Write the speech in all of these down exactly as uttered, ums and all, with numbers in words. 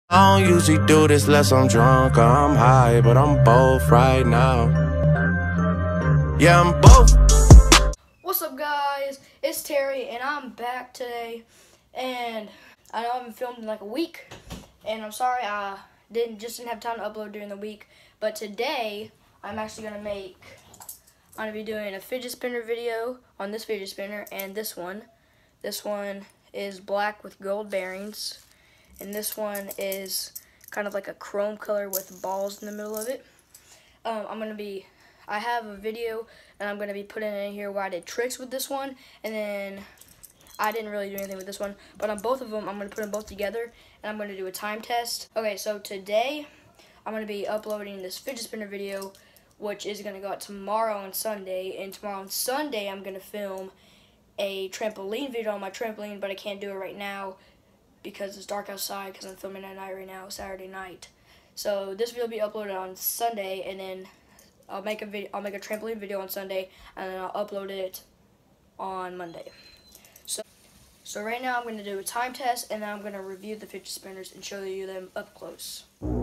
I don't usually do this unless I'm drunk or I'm high, but I'm both right now. Yeah, I'm both. What's up, guys? It's Terry, and I'm back today. And I know I haven't filmed in like a week, and I'm sorry I didn't just didn't have time to upload during the week. But today, I'm actually gonna make. I'm gonna be doing a fidget spinner video on this fidget spinner and this one. This one is black with gold bearings. And this one is kind of like a chrome color with balls in the middle of it. Um, I'm going to be, I have a video and I'm going to be putting it in here where I did tricks with this one. And then I didn't really do anything with this one. But on both of them, I'm going to put them both together and I'm going to do a time test. Okay, so today I'm going to be uploading this fidget spinner video, which is going to go out tomorrow on Sunday. And tomorrow on Sunday, I'm going to film a trampoline video on my trampoline, but I can't do it right now because it's dark outside because I'm filming at night right now, Saturday night. So this video will be uploaded on Sunday, and then I'll make a video. I'll make a trampoline video on Sunday, and then I'll upload it on Monday. So, so right now I'm going to do a time test, and then I'm going to review the fidget spinners and show you them up close.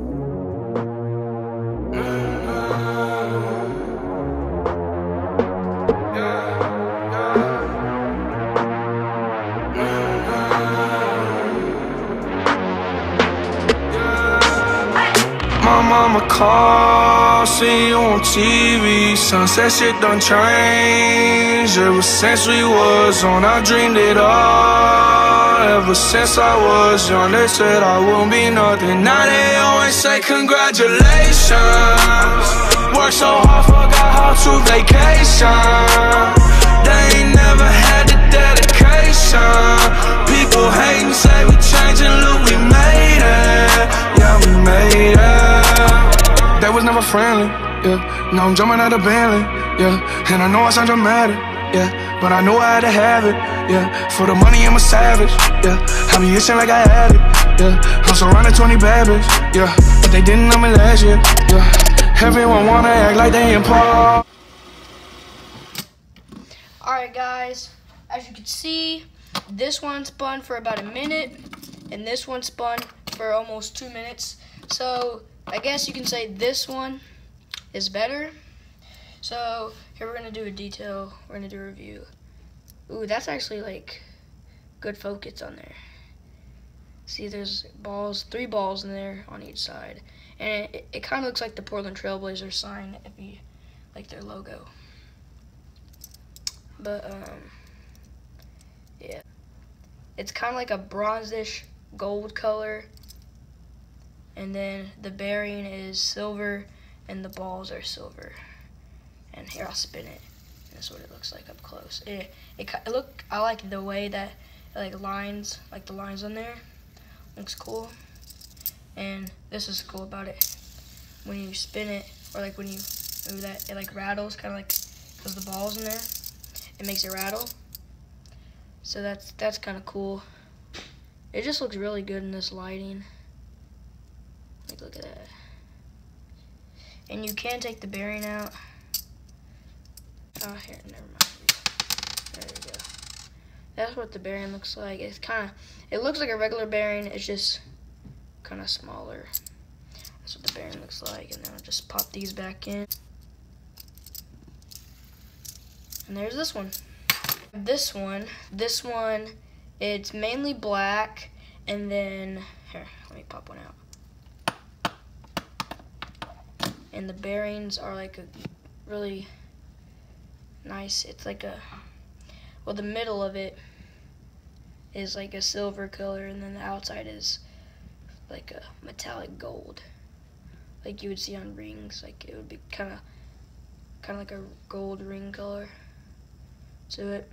My mama call, see you on T V. Sunset shit done changed. Ever since we was on, I dreamed it all. Ever since I was young, they said I wouldn't be nothing. Now they always say congratulations. Worked so hard, forgot how to vacation. They ain't never had the dedication. People hate and say we changing, look, we made it. Yeah, we made it. They was never friendly, yeah. Now I'm jumping out of Bentley, yeah. And I know I sound dramatic, yeah. But I know I had to have it, yeah. For the money, I'm a savage, yeah. I be itching like I had it, yeah. I'm surrounded twenty bad bitch, yeah. But they didn't know me last year, yeah. Everyone wanna act like they in Paul. Alright, guys, as you can see, this one spun for about a minute, and this one spun for almost two minutes. So I guess you can say this one is better. So here we're gonna do a detail. We're gonna do a review. Ooh, that's actually like good focus on there. See, there's balls, three balls in there on each side, and it, it kind of looks like the Portland Trailblazers sign, if you like their logo. But um, yeah, it's kind of like a bronzish gold color. And then the bearing is silver, and the balls are silver. And here, I'll spin it. That's what it looks like up close. It, it, it look. I like the way that it, like lines, like the lines on there, looks cool. And this is cool about it. When you spin it, or like when you move that, it like rattles, kind of like because the balls in there. It makes it rattle. So that's that's kind of cool. It just looks really good in this lighting. Like, look at that. And you can take the bearing out. Oh, here, never mind. There we go. That's what the bearing looks like. It's kind of, it looks like a regular bearing. It's just kind of smaller. That's what the bearing looks like. And then I'll just pop these back in. And there's this one. This one, this one, it's mainly black. And then, here, let me pop one out. And the bearings are like a really nice, it's like a, well, the middle of it is like a silver color, and then the outside is like a metallic gold, like you would see on rings. Like it would be kind of kind of like a gold ring color to it.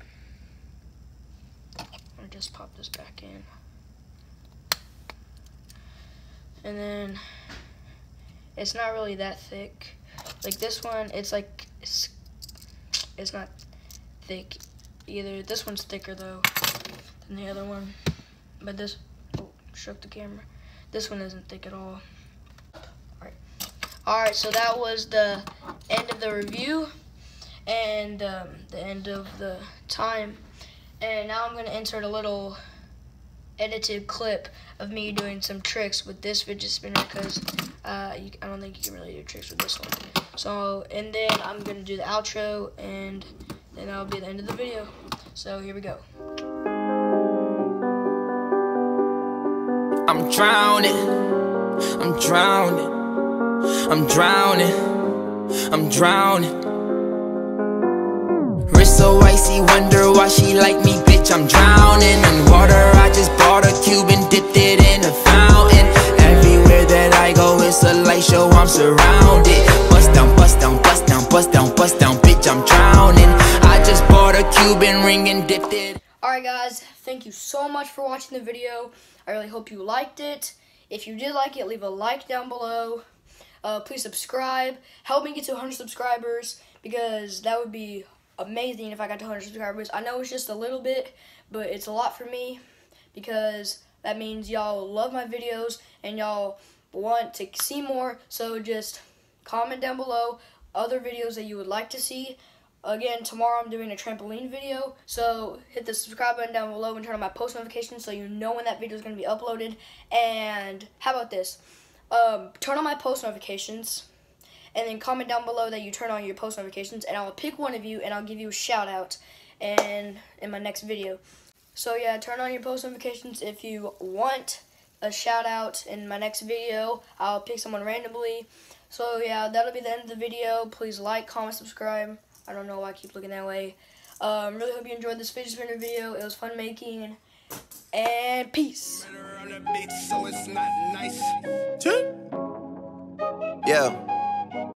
I'll just pop this back in. And then it's not really that thick. Like this one, it's like, it's, it's not thick either. This one's thicker though than the other one. But this, oh, shook the camera. This one isn't thick at all. Alright, Alright, so that was the end of the review and um, the end of the time. And now I'm going to insert a little edited clip of me doing some tricks with this fidget spinner, because uh, you, I don't think you can really do tricks with this one. So, and then I'm going to do the outro, and then that'll be the end of the video. So, here we go. I'm drowning, I'm drowning, I'm drowning, I'm drowning. Wrist so icy, wonder why she like me, bitch, I'm drowning. In water, I just bought a cube and dipped it in a fountain. Everywhere that I go, it's a light show, I'm surrounded. Bust down, bust down, bust down, bust down, bust down, bitch, I'm drowning. I just bought a Cuban ring and dipped it. Alright guys, thank you so much for watching the video. I really hope you liked it. If you did like it, leave a like down below. Uh, please subscribe. Help me get to one hundred subscribers, because that would be amazing if I got to one hundred subscribers. I know it's just a little bit, but it's a lot for me, because that means y'all love my videos and y'all want to see more. So just comment down below other videos that you would like to see. Again, tomorrow I'm doing a trampoline video, so hit the subscribe button down below and turn on my post notifications so you know when that video is going to be uploaded. And how about this? Um, turn on my post notifications, and then comment down below that you turn on your post notifications, and I'll pick one of you and I'll give you a shout out in, in my next video. So yeah, turn on your post notifications if you want a shout out in my next video. I'll pick someone randomly. So yeah, that'll be the end of the video. Please like, comment, subscribe. I don't know why I keep looking that way. Um, really hope you enjoyed this fidget spinner video. It was fun making. And peace. Yeah.